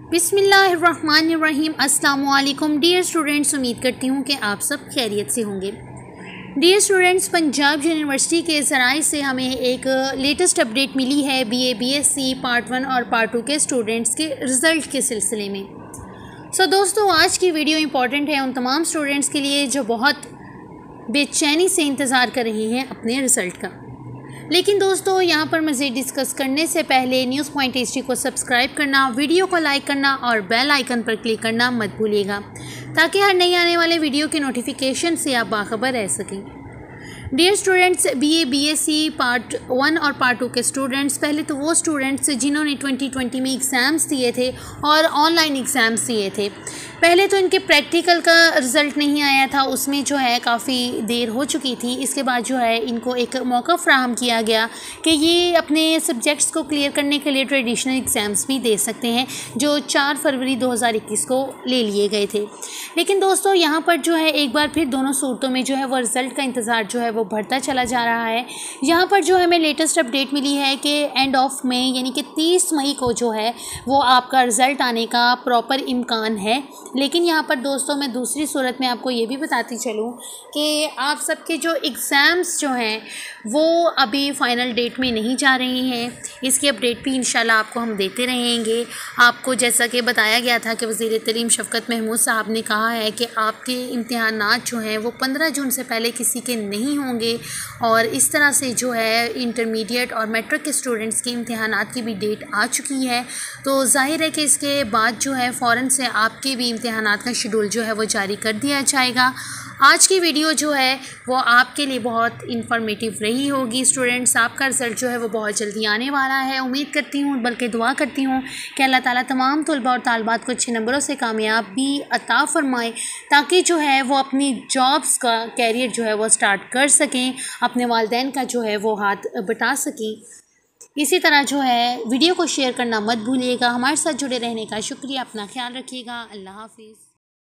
बिस्मिल्लाहिर्रहमानिर्रहीम। अस्सलाम वालेकुम डियर स्टूडेंट्स, उम्मीद करती हूँ कि आप सब खैरियत से होंगे। डियर स्टूडेंट्स, पंजाब यूनिवर्सिटी के ज़राए से हमें एक लेटेस्ट अपडेट मिली है बीए बीएससी पार्ट 1 और पार्ट 2 के स्टूडेंट्स के रिज़ल्ट के सिलसिले में। दोस्तों, आज की वीडियो इंपॉर्टेंट है उन तमाम स्टूडेंट्स के लिए जो बहुत बेचैनी से इंतज़ार कर रहे हैं अपने रिज़ल्ट का। लेकिन दोस्तों, यहाँ पर मज़ीद डिस्कस करने से पहले न्यूज़ पॉइंट हिस्ट्री को सब्सक्राइब करना, वीडियो को लाइक करना और बेल आइकन पर क्लिक करना मत भूलिएगा, ताकि हर नई आने वाले वीडियो के नोटिफिकेशन से आप बाखबर रह सकें। Dear students, BA BSc part 1 और पार्ट 2 के स्टूडेंट्स, पहले तो वो स्टूडेंट्स जिन्होंने 2020 में एग्ज़ाम्स दिए थे और ऑनलाइन एग्ज़ाम्स दिए थे, पहले तो इनके प्रैक्टिकल का रिज़ल्ट नहीं आया था, उसमें जो है काफ़ी देर हो चुकी थी। इसके बाद जो है इनको एक मौका फ़राहम किया गया कि ये अपने सब्जेक्ट्स को क्लियर करने के लिए ट्रेडिशनल एग्ज़ाम्स भी दे सकते हैं, जो 4 फरवरी 2021 को ले लिए गए थे। लेकिन दोस्तों, यहाँ पर जो है एक बार फिर दोनों सूरतों में जो है वो रिज़ल्ट का इंतज़ार जो है वो बढ़ता चला जा रहा है। यहाँ पर जो हमें लेटेस्ट अपडेट मिली है कि एंड ऑफ मई यानी कि 30 मई को जो है वो आपका रिज़ल्ट आने का प्रॉपर इम्कान है। लेकिन यहाँ पर दोस्तों, मैं दूसरी सूरत में आपको ये भी बताती चलूँ कि आप सबके जो एग्ज़ाम्स जो हैं वो अभी फ़ाइनल डेट में नहीं जा रहे हैं। इसकी अपडेट भी इंशाल्लाह आपको हम देते रहेंगे। आपको जैसा कि बताया गया था कि वज़ीर तालीम शफ़क़त महमूद साहब ने कहा है कि आपके इम्तिहानात जो हैं वो 15 जून से पहले किसी के नहीं होंगे, और इस तरह से जो है इंटरमीडिएट और मैट्रिक के स्टूडेंट्स के इम्तिहानात की भी डेट आ चुकी है। तो ज़ाहिर है कि इसके बाद जो है फ़ौरन से आपके भी इम्तिहानात का शेड्यूल जो है वो जारी कर दिया जाएगा। आज की वीडियो जो है वो आपके लिए बहुत इन्फॉर्मेटिव रही होगी स्टूडेंट्स। आपका रिज़ल्ट जो है वो बहुत जल्दी आने वाला है। उम्मीद करती हूँ, बल्कि दुआ करती हूँ कि अल्लाह ताला तमाम तलबा और तालबात को अच्छे नंबरों से कामयाबी अता फ़रमाए, ताकि जो है वो अपनी जॉब्स का कैरियर जो है वो स्टार्ट कर सकें, अपने वालिदैन का जो है वो हाथ बटा सकें। इसी तरह जो है वीडियो को शेयर करना मत भूलिएगा। हमारे साथ जुड़े रहने का शुक्रिया। अपना ख्याल रखिएगा। अल्लाह हाफ़िज़।